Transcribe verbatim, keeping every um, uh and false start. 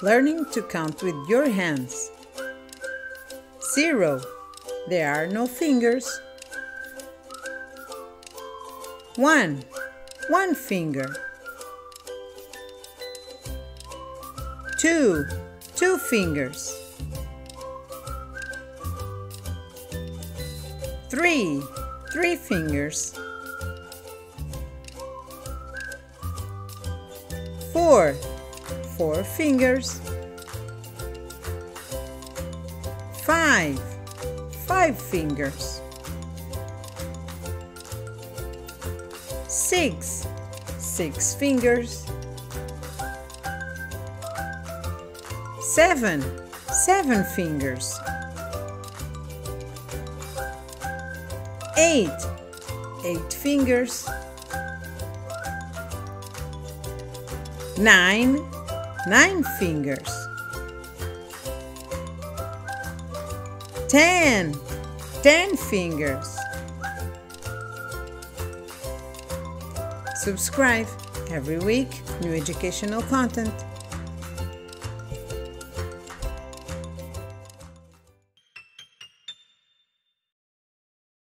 learning to count with your hands. Zero. There are no fingers. One. One finger. Two. Two fingers. Three. Three fingers. Four. Four fingers. Five. Five fingers. Six. Six fingers. Seven. Seven fingers. Eight. Eight fingers. Nine. Nine fingers. Ten. Ten fingers. Subscribe every week, new educational content.